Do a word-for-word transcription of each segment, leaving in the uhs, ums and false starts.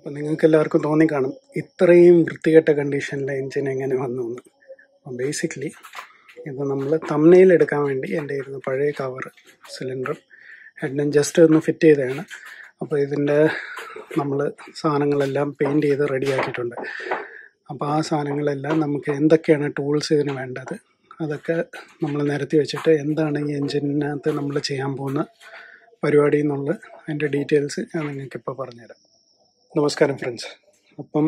അപ്പോൾ നിങ്ങൾക്ക് എല്ലാവർക്കും തോന്നിക്കാണും ഇത്രയും വൃത്തികെട്ട കണ്ടീഷനിൽ എൻജിൻ എങ്ങനെ വന്നു എന്ന്. ബേസിക്കലി ഇത് നമ്മൾ തംബ്നെയിൽ എടുക്കാൻ വേണ്ടി എൻ്റെ ഇരുന്ന് പഴയ കവർ സിലിണ്ടർ ഹെഡും ജസ്റ്റ് ഒന്ന് ഫിറ്റ് ചെയ്തതാണ്. അപ്പോൾ ഇതിൻ്റെ നമ്മൾ സാധനങ്ങളെല്ലാം പെയിൻറ്റ് ചെയ്ത് റെഡിയാക്കിയിട്ടുണ്ട്. അപ്പോൾ ആ സാധനങ്ങളെല്ലാം നമുക്ക് എന്തൊക്കെയാണ് ടൂൾസ് ഇതിന് വേണ്ടത് അതൊക്കെ നമ്മൾ നിരത്തി വെച്ചിട്ട് എന്താണ് ഈ എൻജിനകത്ത് നമ്മൾ ചെയ്യാൻ പോകുന്ന പരിപാടി എന്നുള്ള അതിൻ്റെ ഡീറ്റെയിൽസ് ഞാൻ നിങ്ങൾക്കിപ്പോൾ പറഞ്ഞുതരാം. നമസ്കാരം ഫ്രണ്ട്സ്. അപ്പം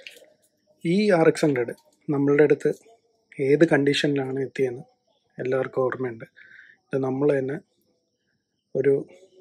ഈ ആർ എക്സ് ഹൺഡ്രഡ് നമ്മളുടെ അടുത്ത് ഏത് കണ്ടീഷനിലാണ് എത്തിയെന്ന് എല്ലാവർക്കും ഓർമ്മയുണ്ട്. ഇത് നമ്മൾ തന്നെ ഒരു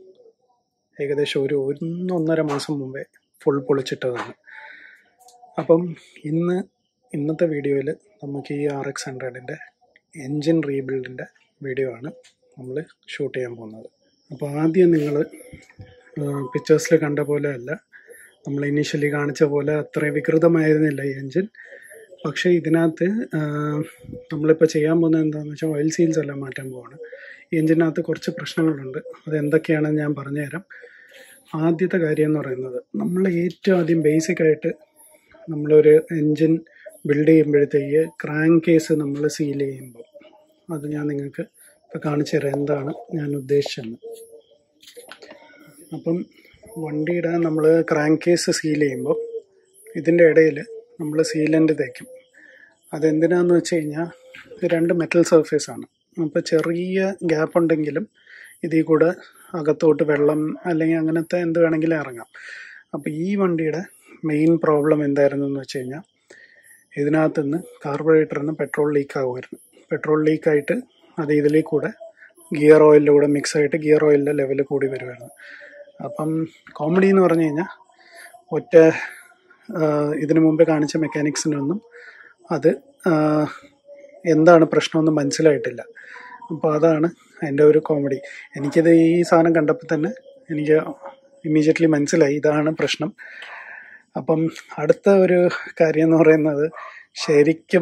ഏകദേശം ഒരു ഒന്നൊന്നര മാസം മുമ്പേ ഫുൾ പൊളിച്ചിട്ടതാണ്. അപ്പം ഇന്ന് ഇന്നത്തെ വീഡിയോയിൽ നമുക്ക് ഈ ആർ എക്സ് ഹൺഡ്രഡിൻ്റെ എൻജിൻ റീബിൽഡിൻ്റെ വീഡിയോ ആണ് നമ്മൾ ഷൂട്ട് ചെയ്യാൻ പോകുന്നത്. അപ്പോൾ ആദ്യം നിങ്ങൾ പിക്ചേഴ്സിൽ കണ്ട പോലെ അല്ല, നമ്മൾ ഇനീഷ്യലി കാണിച്ച പോലെ അത്രയും വികൃതമായിരുന്നില്ല ഈ എൻജിൻ. പക്ഷേ ഇതിനകത്ത് നമ്മളിപ്പോൾ ചെയ്യാൻ പോകുന്നത് എന്താണെന്ന് വെച്ചാൽ ഓയിൽ സീൽസ് എല്ലാം മാറ്റാൻ പോവാണ്. ഈ എൻജിനകത്ത് കുറച്ച് പ്രശ്നങ്ങളുണ്ട്. അതെന്തൊക്കെയാണെന്ന് ഞാൻ പറഞ്ഞുതരാം. ആദ്യത്തെ കാര്യം എന്ന് പറയുന്നത്, നമ്മൾ ഏറ്റവും ആദ്യം ബേസിക്കായിട്ട് നമ്മളൊരു എൻജിൻ ബിൽഡ് ചെയ്യുമ്പോഴത്തേക്ക് ക്രാങ്ക് കേസ് നമ്മൾ സീൽ ചെയ്യുമ്പോൾ അത് ഞാൻ നിങ്ങൾക്ക് ഇപ്പോൾ കാണിച്ചു തരാം എന്താണ് ഞാൻ ഉദ്ദേശിച്ചത്. അപ്പം വണ്ടിയുടെ നമ്മൾ ക്രാങ്ക് കേസ് സീൽ ചെയ്യുമ്പോൾ ഇതിൻ്റെ ഇടയിൽ നമ്മൾ സീലൻ്റ് തേക്കും. അതെന്തിനാന്ന് വെച്ച് കഴിഞ്ഞാൽ രണ്ട് മെറ്റൽ സർഫേസാണ്. അപ്പോൾ ചെറിയ ഗ്യാപ്പ് ഉണ്ടെങ്കിലും ഇതിൽ കൂടെ അകത്തോട്ട് വെള്ളം അല്ലെങ്കിൽ അങ്ങനത്തെ എന്ത് വേണമെങ്കിലും ഇറങ്ങാം. അപ്പോൾ ഈ വണ്ടിയുടെ മെയിൻ പ്രോബ്ലം എന്തായിരുന്നു എന്ന് വെച്ച് കഴിഞ്ഞാൽ ഇതിനകത്ത് നിന്ന് കാർബറേറ്ററിൽ നിന്ന് പെട്രോൾ ലീക്ക് ആകുമായിരുന്നു. പെട്രോൾ ലീക്കായിട്ട് അത് ഇതിലേക്ക് കൂടെ ഗിയർ ഓയിലിൻ്റെ കൂടെ മിക്സ് ആയിട്ട് ഗിയർ ഓയിലിൻ്റെ ലെവൽ കൂടി വരുമായിരുന്നു. അപ്പം കോമഡി എന്ന് പറഞ്ഞു കഴിഞ്ഞാൽ ഒറ്റ ഇതിനു മുമ്പേ കാണിച്ച മെക്കാനിക്സിനൊന്നും അത് എന്താണ് പ്രശ്നമൊന്നും മനസ്സിലായിട്ടില്ല. അപ്പോൾ അതാണ് അതിൻ്റെ ഒരു കോമഡി. എനിക്കിത് ഈ സാധനം കണ്ടപ്പോൾ തന്നെ എനിക്ക് ഇമ്മീഡിയറ്റ്ലി മനസ്സിലായി ഇതാണ് പ്രശ്നം. അപ്പം അടുത്ത ഒരു കാര്യം എന്ന് പറയുന്നത് ശരിക്കും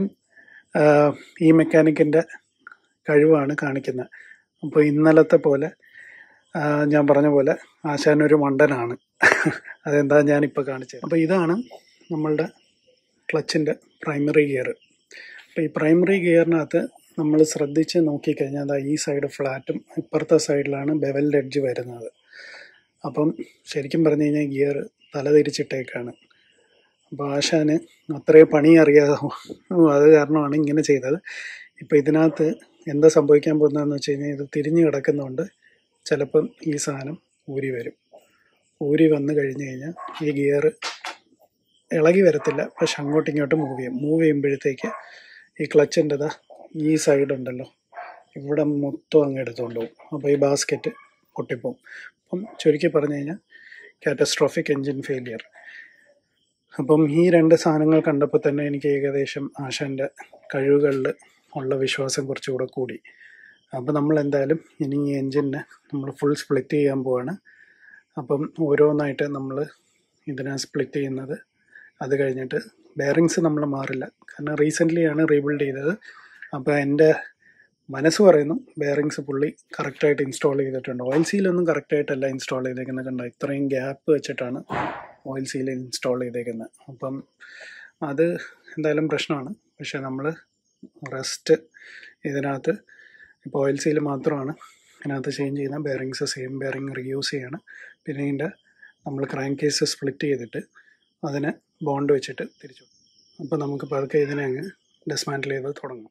ഈ മെക്കാനിക്കിൻ്റെ കഴിവാണ് കാണിക്കുന്നത്. അപ്പോൾ ഇന്നലത്തെ പോലെ ഞാൻ പറഞ്ഞ പോലെ ആശാനൊരു മണ്ടനാണ്. അതെന്താ ഞാനിപ്പോൾ കാണിച്ചത്. അപ്പോൾ ഇതാണ് നമ്മളുടെ ക്ലച്ചിൻ്റെ പ്രൈമറി ഗിയർ. അപ്പോൾ ഈ പ്രൈമറി ഗിയറിനകത്ത് നമ്മൾ ശ്രദ്ധിച്ച് നോക്കിക്കഴിഞ്ഞാൽ അതാ ഈ സൈഡ് ഫ്ലാറ്റും ഇപ്പുറത്തെ സൈഡിലാണ് ബെവലിൻ്റെ എഡ്ജ് വരുന്നത്. അപ്പം ശരിക്കും പറഞ്ഞു കഴിഞ്ഞാൽ ഗിയർ തല തിരിച്ചിട്ടേക്കാണ്. അപ്പോൾ ആശാന് അത്രേ പണി അറിയാമോ, അത് കാരണമാണ് ഇങ്ങനെ ചെയ്തത്. ഇപ്പോൾ ഇതിനകത്ത് എന്താ സംഭവിക്കാൻ പോകുന്നതെന്ന് വെച്ച് കഴിഞ്ഞാൽ ഇത് തിരിഞ്ഞ് കിടക്കുന്നതുകൊണ്ട് ചിലപ്പം ഈ സാധനം ഊരി വരും. ഊരി വന്നു കഴിഞ്ഞ് കഴിഞ്ഞാൽ ഈ ഗിയർ ഇളകി വരത്തില്ല, പക്ഷെ അങ്ങോട്ടും ഇങ്ങോട്ടും മൂവ് ചെയ്യും. മൂവ് ചെയ്യുമ്പോഴത്തേക്ക് ഈ ക്ലച്ചിൻ്റെതാ ഈ സൈഡ് ഉണ്ടല്ലോ ഇവിടെ മൊത്തം അങ്ങ് എടുത്തുകൊണ്ട് പോകും. അപ്പോൾ ഈ ബാസ്ക്കറ്റ് പൊട്ടിപ്പോവും. അപ്പം ചുരുക്കി പറഞ്ഞു കഴിഞ്ഞാൽ കാറ്റസ്ട്രോഫിക് എൻജിൻ ഫെയിലിയർ. അപ്പം ഈ രണ്ട് സാധനങ്ങൾ കണ്ടപ്പോൾ തന്നെ എനിക്ക് ഏകദേശം ആശാൻ്റെ കഴിവുകളിൽ ഉള്ള വിശ്വാസം കുറച്ചുകൂടെ കൂടി. അപ്പം നമ്മൾ എന്തായാലും ഇനി ഈ എൻജിനെ നമ്മൾ ഫുൾ സ്പ്ലിറ്റ് ചെയ്യാൻ പോവാണ്. അപ്പം ഓരോന്നായിട്ട് നമ്മൾ ഇതിനെ സ്പ്ലിറ്റ് ചെയ്യുന്നത്. അത് കഴിഞ്ഞിട്ട് ബെയറിങ്സ് നമ്മൾ മാറില്ല, കാരണം റീസെൻ്റ്ലിയാണ് റീബിൽഡ് ചെയ്തത്. അപ്പോൾ എൻ്റെ മനസ്സ് പറയുന്നു ബെയറിങ്സ് പുള്ളി കറക്റ്റായിട്ട് ഇൻസ്റ്റാൾ ചെയ്തിട്ടുണ്ട്. ഓയിൽ സീലൊന്നും കറക്റ്റായിട്ടല്ല ഇൻസ്റ്റാൾ ചെയ്തേക്കുന്നത്. കണ്ടോ, ഇത്രയും ഗ്യാപ്പ് വെച്ചിട്ടാണ് ഓയിൽ സീൽ ഇൻസ്റ്റാൾ ചെയ്തേക്കുന്നത്. അപ്പം അത് എന്തായാലും പ്രശ്നമാണ്. പക്ഷേ നമ്മൾ റെസ്റ്റ് ഇതിനകത്ത് ഇപ്പോൾ ഓയിൽ സീൽ മാത്രമാണ് ഇതിനകത്ത് ചേഞ്ച് ചെയ്യുന്ന. ബെയറിങ്സ് സെയിം ബെയറിങ് റീയൂസ് ചെയ്യാണ്. പിന്നെ ഇതിൻ്റെ നമ്മൾ ക്രാങ്ക് കേസ് സ്പ്ലിറ്റ് ചെയ്തിട്ട് അതിനെ ബോണ്ട് വെച്ചിട്ട് തിരിച്ചു. അപ്പോൾ നമുക്ക് പതുക്കെ ഇതിനെ അങ്ങ് ഡിസ്മാൻറ്റിൽ ചെയ്ത് തുടങ്ങും.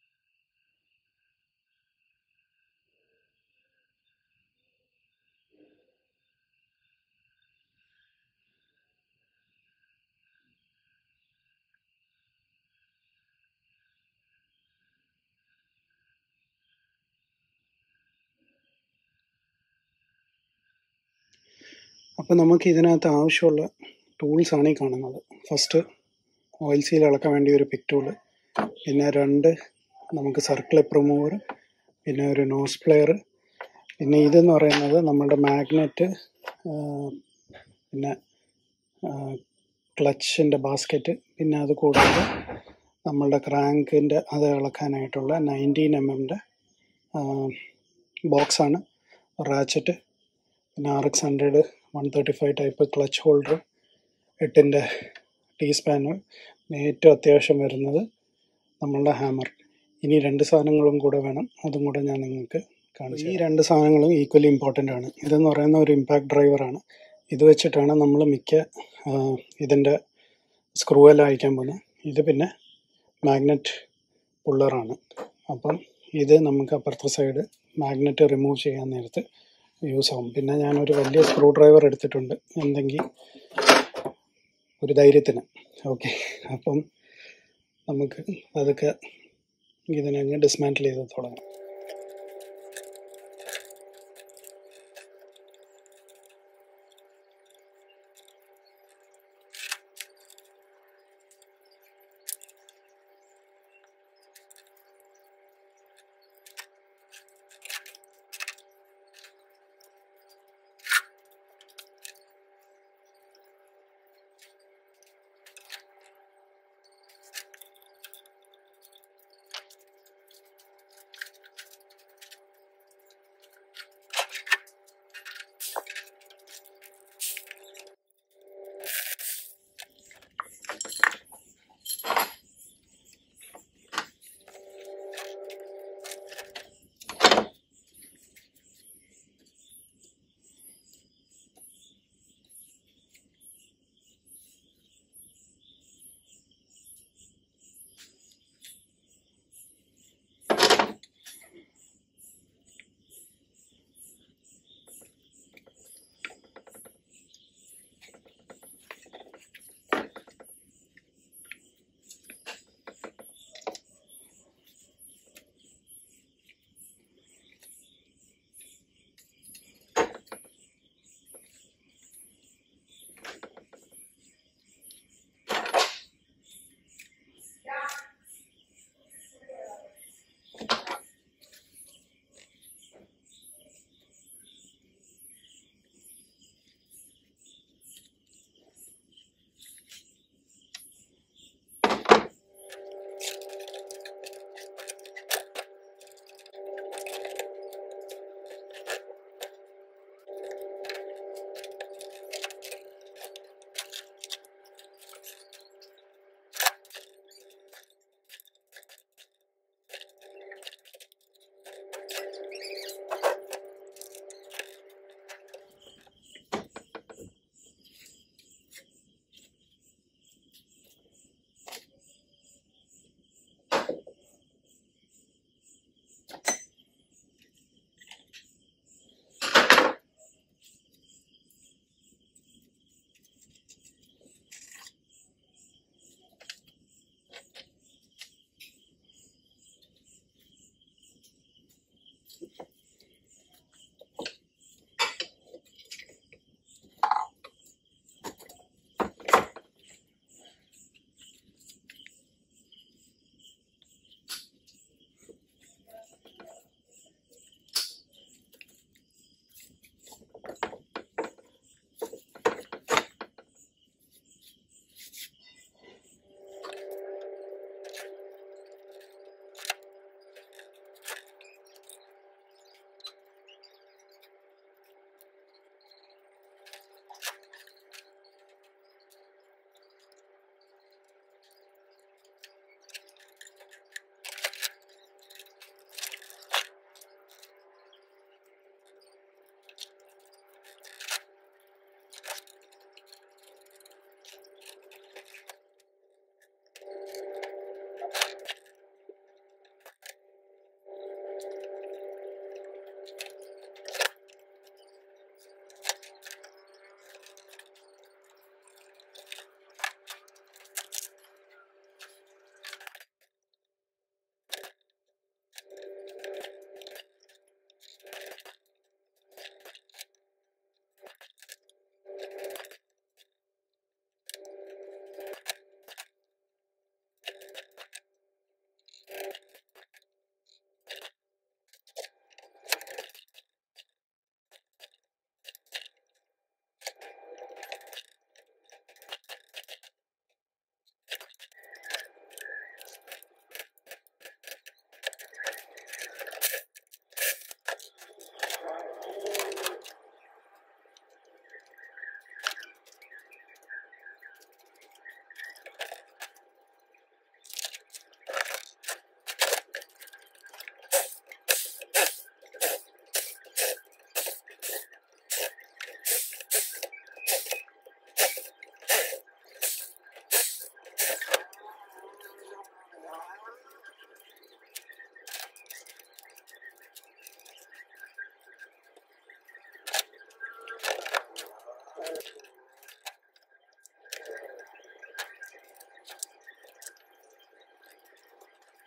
അപ്പോൾ നമുക്ക് ഇതിനകത്ത് ആവശ്യമുള്ള ടൂൾസാണ് ഈ കാണുന്നത്. ഫസ്റ്റ് ഓയിൽ സീൽ ഇളക്കാൻ വേണ്ടി ഒരു പിക് ടൂള്, പിന്നെ രണ്ട് നമുക്ക് സർക്കിൾ റിമൂവർ, പിന്നെ ഒരു നോസ് പ്ലെയർ, പിന്നെ ഇതെന്ന് പറയുന്നത് നമ്മളുടെ മാഗ്നറ്റ്, പിന്നെ ക്ലച്ചിൻ്റെ ബാസ്ക്കറ്റ്, പിന്നെ അത് കൂടാതെ നമ്മളുടെ ക്രാങ്കിൻ്റെ അത് ഇളക്കാനായിട്ടുള്ള നയൻറ്റീൻ എം എമ്മിൻ്റെ ബോക്സാണ്, റാച്ചറ്റ്, പിന്നെ R X hundred one thirty five type clutch holder, എട്ടിൻ്റെ ടീ സ്പാന് ഏറ്റവും അത്യാവശ്യം വരുന്നത് നമ്മളുടെ ഹാമർ. ഇനി രണ്ട് സാധനങ്ങളും കൂടെ വേണം, അതും കൂടെ ഞാൻ നിങ്ങൾക്ക് കാണിച്ചു. ഈ രണ്ട് സാധനങ്ങളും ഈക്വലി ഇമ്പോർട്ടൻ്റ് ആണ്. ഇതെന്ന് പറയുന്ന ഒരു ഇമ്പാക്ട് ഡ്രൈവറാണ്. ഇത് വെച്ചിട്ടാണ് നമ്മൾ മിക്ക ഇതിൻ്റെ സ്ക്രൂ എല്ലാം അയക്കാൻ പോകുന്നത്. ഇത് പിന്നെ മാഗ്നറ്റ് പുള്ളറാണ്. അപ്പം ഇത് നമുക്ക് അപ്പുറത്തെ സൈഡ് മാഗ്നറ്റ് റിമൂവ് ചെയ്യാൻ നേരത്ത് യൂസ് ആവും. പിന്നെ ഞാനൊരു വലിയ സ്ക്രൂ ഡ്രൈവർ എടുത്തിട്ടുണ്ട്, എന്തെങ്കിലും ഒരു ധൈര്യത്തിന്. ഓക്കെ, അപ്പം നമുക്ക് അതൊക്കെ ഇതിനങ്ങ് ഡിസ്മാൻറ്റിൽ ചെയ്ത് തുടങ്ങാം.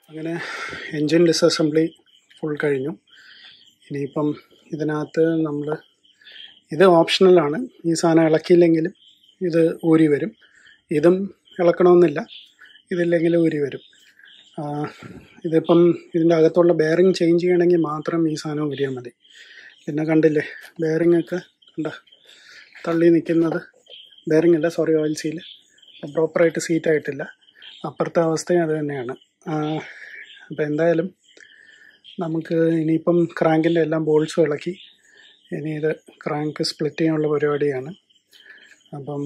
അങ്ങനെ എൻജിൻ ഡിസസംബ്ലി ഫുൾ കഴിഞ്ഞു. ഇനിയിപ്പം ഇതിനകത്ത് നമ്മൾ ഇത് ഓപ്ഷണലാണ്. ഈ സാധനം ഇളക്കിയില്ലെങ്കിലും ഇത് ഊരി വരും. ഇതും ഇളക്കണമെന്നില്ല, ഇതില്ലെങ്കിൽ ഊരി വരും. ഇതിപ്പം ഇതിൻ്റെ അകത്തുള്ള ബെയറിങ് ചേഞ്ച് ചെയ്യണമെങ്കിൽ മാത്രം ഈ സാധനം ഊരിയാൽ മതി. പിന്നെ കണ്ടില്ലേ ബെയറിംഗ് ഒക്കെ കണ്ട തള്ളി നിൽക്കുന്നത്, ബെയറിംഗ് അല്ല സോറി ഓയിൽ സീല് പ്രോപ്പറായിട്ട് സീറ്റായിട്ടില്ല. അപ്പുറത്തെ അവസ്ഥയും അത് തന്നെയാണ്. അപ്പോൾ എന്തായാലും നമുക്ക് ഇനിയിപ്പം ക്രാങ്കിൻ്റെ എല്ലാം ബോൾസും ഇളക്കി ഇനി ഇത് ക്രാങ്ക് സ്പ്ലിറ്റ് ചെയ്യാനുള്ള പരിപാടിയാണ്. അപ്പം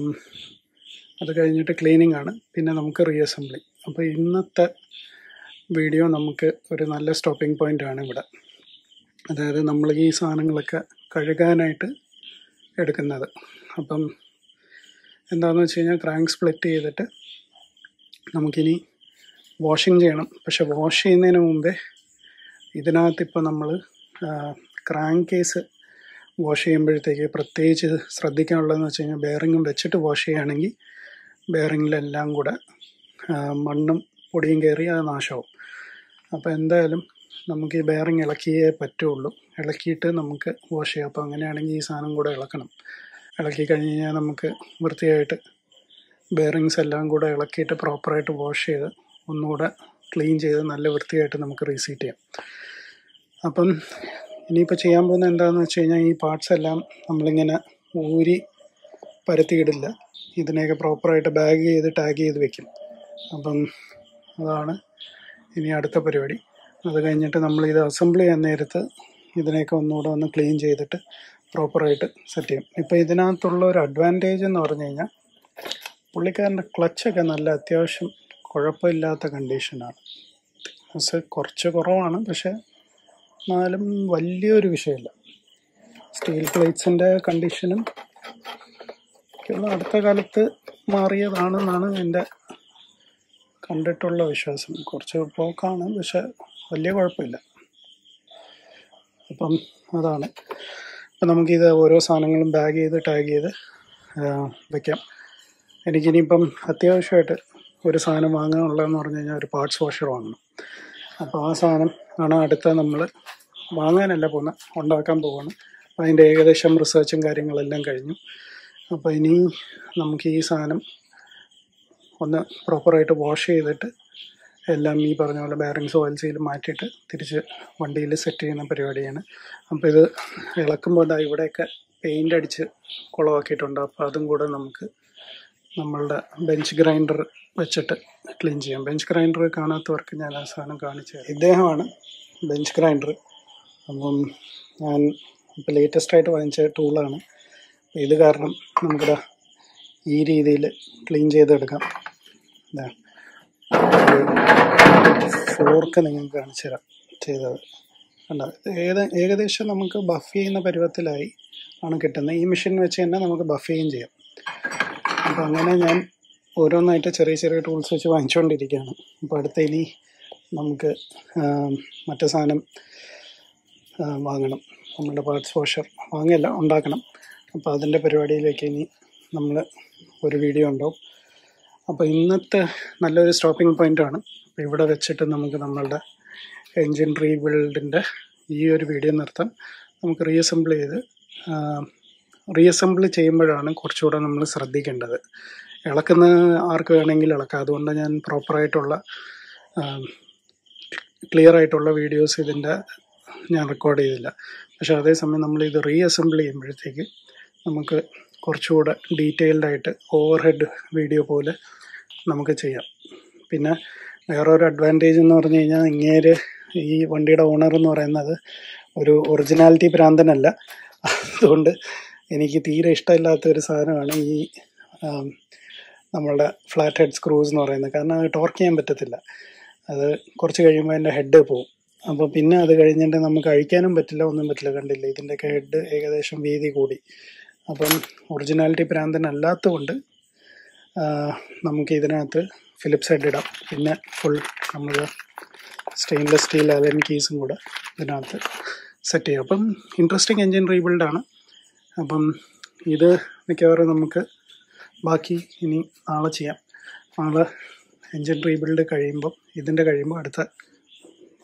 അത് കഴിഞ്ഞിട്ട് ക്ലീനിങ് ആണ്, പിന്നെ നമുക്ക് റീഅസംബ്ലി. അപ്പോൾ ഇന്നത്തെ വീഡിയോ നമുക്ക് ഒരു നല്ല സ്റ്റോപ്പിംഗ് പോയിൻ്റ് ആണ് ഇവിടെ. അതായത് നമ്മൾ ഈ സാധനങ്ങളൊക്കെ കഴുകാനായിട്ട് എടുക്കുന്നത്. അപ്പം എന്താണെന്ന് വെച്ച് കഴിഞ്ഞാൽ ക്രാങ്ക് സ്പ്ലിറ്റ് ചെയ്തിട്ട് നമുക്കിനി വാഷിങ് ചെയ്യണം. പക്ഷെ വാഷ് ചെയ്യുന്നതിന് മുമ്പേ ഇതിനകത്തിപ്പോൾ നമ്മൾ ക്രാങ്ക് കേസ് വാഷ് ചെയ്യുമ്പോഴത്തേക്ക് പ്രത്യേകിച്ച് ശ്രദ്ധിക്കാനുള്ളതെന്ന് വെച്ച് കഴിഞ്ഞാൽ ബെയറിങ്ങും വെച്ചിട്ട് വാഷ് ചെയ്യുകയാണെങ്കിൽ ബെയറിങ്ങിലെല്ലാം കൂടെ മണ്ണും പൊടിയും കയറി അത് നാശമാവും. അപ്പോൾ എന്തായാലും നമുക്ക് ഈ ബെയറിങ് ഇളക്കിയേ പറ്റുള്ളൂ. ഇളക്കിയിട്ട് നമുക്ക് വാഷ് ചെയ്യാം. അപ്പോൾ അങ്ങനെയാണെങ്കിൽ ഈ സാധനം കൂടെ ഇളക്കണം. ഇളക്കി കഴിഞ്ഞ് കഴിഞ്ഞാൽ നമുക്ക് വൃത്തിയായിട്ട് ബെയറിങ്സ് എല്ലാം കൂടെ ഇളക്കിയിട്ട് പ്രോപ്പറായിട്ട് വാഷ് ചെയ്ത് ഒന്നുകൂടെ ക്ലീൻ ചെയ്ത് നല്ല വൃത്തിയായിട്ട് നമുക്ക് റീസീറ്റ് ചെയ്യാം. അപ്പം ഇനിയിപ്പോൾ ചെയ്യാൻ പോകുന്നത് എന്താണെന്ന് വെച്ച് കഴിഞ്ഞാൽ ഈ പാർട്സ് എല്ലാം നമ്മളിങ്ങനെ ഊരി പരത്തിയിടില്ല. ഇതിനെയൊക്കെ പ്രോപ്പറായിട്ട് ബാഗ് ചെയ്ത് ടാഗ് ചെയ്ത് വെക്കും. അപ്പം അതാണ് ഇനി അടുത്ത പരിപാടി. അത് കഴിഞ്ഞിട്ട് നമ്മൾ ഇത് അസംബിൾ ചെയ്യാൻ നേരത്ത് ഇതിനെയൊക്കെ ഒന്നുകൂടെ ഒന്ന് ക്ലീൻ ചെയ്തിട്ട് പ്രോപ്പറായിട്ട് സെറ്റ് ചെയ്യും. ഇപ്പോൾ ഇതിനകത്തുള്ള ഒരു അഡ്വാൻറ്റേജ് എന്ന് പറഞ്ഞു കഴിഞ്ഞാൽ പുള്ളിക്കാരൻ്റെ ക്ലച്ചൊക്കെ നല്ല അത്യാവശ്യം കുഴപ്പമില്ലാത്ത കണ്ടീഷനാണ്. പക്ഷേ കുറച്ച് കുറവാണ്, പക്ഷേ എന്നാലും വലിയൊരു വിഷയമില്ല. സ്റ്റീൽ പ്ലേറ്റ്സിൻ്റെ കണ്ടീഷനും ഒക്കെയുള്ള അടുത്ത കാലത്ത് മാറിയതാണെന്നാണ് എൻ്റെ കണ്ടിട്ടുള്ള വിശ്വാസം. കുറച്ച് പോക്കാണ്, പക്ഷെ വലിയ കുഴപ്പമില്ല. അപ്പം അതാണ്. അപ്പം നമുക്കിത് ഓരോ സാധനങ്ങളും ബാഗ് ചെയ്ത് ടാഗ് ചെയ്ത് വയ്ക്കാം. എനിക്കിനിയിപ്പം അത്യാവശ്യമായിട്ട് ഒരു സാധനം വാങ്ങാനുള്ളതെന്ന് പറഞ്ഞു കഴിഞ്ഞാൽ ഒരു പാർട്സ് വാഷർ വാങ്ങണം. അപ്പോൾ ആ സാധനം ആണ് അടുത്ത നമ്മൾ വാങ്ങാനല്ല പോകുന്നത്, ഉണ്ടാക്കാൻ പോവാണ്. അപ്പോൾ അതിൻ്റെ ഏകദേശം റിസർച്ചും കാര്യങ്ങളെല്ലാം കഴിഞ്ഞു. അപ്പോൾ ഇനി നമുക്ക് ഈ സാധനം ഒന്ന് പ്രോപ്പറായിട്ട് വാഷ് ചെയ്തിട്ട് എല്ലാം ഈ പറഞ്ഞ പോലെ ബെയറിങ്സ് ഓയിൽ സീൽ മാറ്റിയിട്ട് തിരിച്ച് വണ്ടിയിൽ സെറ്റ് ചെയ്യുന്ന പരിപാടിയാണ്. അപ്പോൾ ഇത് ഇളക്കുമ്പോൾ ഇവിടെയൊക്കെ പെയിൻ്റ് അടിച്ച് കുളമാക്കിയിട്ടുണ്ട്. അപ്പോൾ അതും കൂടെ നമുക്ക് നമ്മളുടെ ബെഞ്ച് ഗ്രൈൻഡർ വെച്ചിട്ട് ക്ലീൻ ചെയ്യാം. ബെഞ്ച് ഗ്രൈൻഡർ കാണാത്തവർക്ക് ഞാൻ ആ സാധനം കാണിച്ചു തരാം. ഇദ്ദേഹമാണ് ബെഞ്ച് ഗ്രൈൻഡർ. അപ്പം ഞാൻ ഇപ്പോൾ ലേറ്റസ്റ്റായിട്ട് വാങ്ങിച്ച ടൂളാണ്. ഇത് കാരണം നമുക്കിതാ ഈ രീതിയിൽ ക്ലീൻ ചെയ്തെടുക്കാം. ഇതാ ഫോർക്ക് നിങ്ങൾക്ക് കാണിച്ചു തരാം ചെയ്തത് കണ്ടോ. ഏത് ഏകദേശം നമുക്ക് ബഫ് ചെയ്യുന്ന പരുവത്തിലായി ആണ് കിട്ടുന്നത്. ഈ മെഷീൻ വെച്ച് തന്നെ നമുക്ക് ബഫ് ചെയ്യുകയും ചെയ്യാം. അപ്പോൾ അങ്ങനെ ഞാൻ ഓരോന്നായിട്ട് ചെറിയ ചെറിയ ടൂൾസ് വെച്ച് വാങ്ങിച്ചുകൊണ്ടിരിക്കുകയാണ്. അപ്പോൾ അടുത്ത ഇനി നമുക്ക് മറ്റേ സാധനം വാങ്ങണം. നമ്മുടെ പാർട്സ് വാഷർ വാങ്ങിയല്ല, ഉണ്ടാക്കണം. അപ്പോൾ അതിൻ്റെ പരിപാടിയിലേക്ക് ഇനി നമ്മൾ ഒരു വീഡിയോ ഉണ്ടാവും. അപ്പോൾ ഇന്നത്തെ നല്ലൊരു സ്റ്റോപ്പിംഗ് പോയിൻ്റാണ്. അപ്പോൾ ഇവിടെ വെച്ചിട്ട് നമുക്ക് നമ്മളുടെ എൻജിൻ റീബിൽഡിൻ്റെ ഈ ഒരു വീഡിയോ നിർത്താം. നമുക്ക് റീഅസംബിൾ ചെയ്ത് റീഅസംബിൾ ചെയ്യുമ്പോഴാണ് കുറച്ചുകൂടെ നമ്മൾ ശ്രദ്ധിക്കേണ്ടത്. ഇളക്കുന്ന ആർക്ക് വേണമെങ്കിൽ ഇളക്കാം. അതുകൊണ്ട് ഞാൻ പ്രോപ്പറായിട്ടുള്ള ക്ലിയർ ആയിട്ടുള്ള വീഡിയോസ് ഇതിൻ്റെ ഞാൻ റെക്കോർഡ് ചെയ്തില്ല. പക്ഷേ അതേസമയം നമ്മൾ ഇത് റീഅസംബിൾ ചെയ്യുമ്പോഴത്തേക്ക് നമുക്ക് കുറച്ചുകൂടെ ഡീറ്റെയിൽഡായിട്ട് ഓവർ ഹെഡ് വീഡിയോ പോലെ നമുക്ക് ചെയ്യാം. പിന്നെ വേറൊരു അഡ്വാൻറ്റേജ് എന്ന് പറഞ്ഞു കഴിഞ്ഞാൽ ഇങ്ങേര് ഈ വണ്ടിയുടെ ഓണർ എന്ന് പറയുന്നത് ഒരു ഒറിജിനാലിറ്റി ഭ്രാന്തനല്ല. അതുകൊണ്ട് എനിക്ക് തീരെ ഇഷ്ടമില്ലാത്ത ഒരു സാധനമാണ് ഈ നമ്മളുടെ ഫ്ലാറ്റ് ഹെഡ് സ്ക്രൂസ് എന്ന് പറയുന്നത്. കാരണം അത് ടോർക്ക് ചെയ്യാൻ പറ്റത്തില്ല. അത് കുറച്ച് കഴിയുമ്പോൾ അതിൻ്റെ ഹെഡ് പോവും. അപ്പോൾ പിന്നെ അത് കഴിഞ്ഞിട്ട് നമുക്ക് അഴിക്കാനും പറ്റില്ല, ഒന്നും പറ്റില്ല. കണ്ടില്ല, ഇതിൻ്റെയൊക്കെ ഹെഡ് ഏകദേശം വീതി കൂടി. അപ്പം ഒറിജിനാലിറ്റി ഭ്രാന്തനല്ലാത്തത് കൊണ്ട് നമുക്ക് ഇതിനകത്ത് ഫിലിപ്സ് ഹെഡ് ഇടാം. പിന്നെ ഫുൾ നമ്മൾ സ്റ്റെയിൻലെസ് സ്റ്റീൽ അലൻ കീസും കൂടെ ഇതിനകത്ത് സെറ്റ് ചെയ്യാം. അപ്പം ഇൻട്രസ്റ്റിംഗ് എൻജിൻ റീബിൽഡാണ്. അപ്പം ഇത് മിക്കവാറും നമുക്ക് ബാക്കി ഇനി നാളെ ചെയ്യാം. നാളെ എൻജിൻ റീബിൽഡ് കഴിയുമ്പം ഇതിൻ്റെ കഴിയുമ്പോൾ അടുത്ത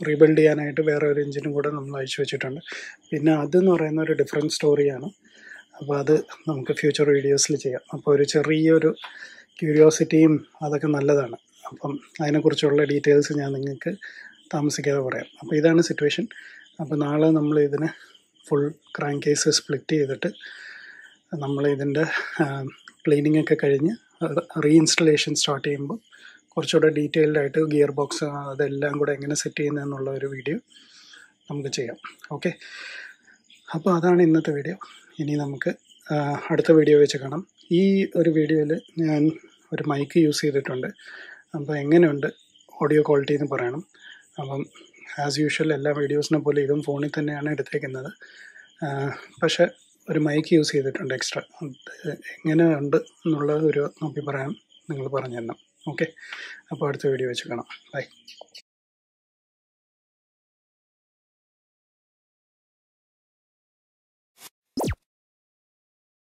റീബിൽഡ് ചെയ്യാനായിട്ട് വേറെ ഒരു എഞ്ചിനും കൂടെ നമ്മൾ അയച്ചു വെച്ചിട്ടുണ്ട്. പിന്നെ അതെന്ന് പറയുന്ന ഒരു ഡിഫറെൻറ്റ് സ്റ്റോറിയാണ്. അപ്പോൾ അത് നമുക്ക് ഫ്യൂച്ചർ വീഡിയോസിൽ ചെയ്യാം. അപ്പോൾ ഒരു ചെറിയൊരു ക്യൂരിയോസിറ്റിയും അതൊക്കെ നല്ലതാണ്. അപ്പം അതിനെക്കുറിച്ചുള്ള ഡീറ്റെയിൽസ് ഞാൻ നിങ്ങൾക്ക് താമസിക്കാതെ പറയാം. അപ്പോൾ ഇതാണ് സിറ്റുവേഷൻ. അപ്പോൾ നാളെ നമ്മൾ ഇതിന് ഫുൾ ക്രാങ്ക് കേസ് സ്പ്ലിറ്റ് ചെയ്തിട്ട് നമ്മൾ ഇതിൻ്റെ ക്ലീനിങ് ഒക്കെ കഴിഞ്ഞ് റീഇൻസ്റ്റലേഷൻ സ്റ്റാർട്ട് ചെയ്യുമ്പോൾ കുറച്ചുകൂടെ ഡീറ്റെയിൽഡ് ആയിട്ട് ഗിയർ ബോക്സ് അതെല്ലാം കൂടെ എങ്ങനെ സെറ്റ് ചെയ്യുന്നതെന്നുള്ള ഒരു വീഡിയോ നമുക്ക് ചെയ്യാം. ഓക്കെ, അപ്പോൾ അതാണ് ഇന്നത്തെ വീഡിയോ. ഇനി നമുക്ക് അടുത്ത വീഡിയോ വെച്ച് കാണാം. ഈ ഒരു വീഡിയോയിൽ ഞാൻ ഒരു മൈക്ക് യൂസ് ചെയ്തിട്ടുണ്ട്. അപ്പോൾ എങ്ങനെയുണ്ട് ഓഡിയോ ക്വാളിറ്റി എന്ന് പറയണം. അപ്പം ആസ് യൂഷ്വൽ എല്ലാ വീഡിയോസിനെ പോലെ ഇതും ഫോണിൽ തന്നെയാണ് എടുത്തേക്കുന്നത്. പക്ഷേ ഒരു മൈക്ക് യൂസ് ചെയ്തിട്ടുണ്ട് എക്സ്ട്രാ. എങ്ങനെയുണ്ട് എന്നുള്ള ഒരു അഭിപ്രായം നിങ്ങൾ പറഞ്ഞു തരണം. ഓക്കെ, അപ്പോൾ അടുത്ത വീഡിയോ വെച്ച് കാണാം. ബൈ.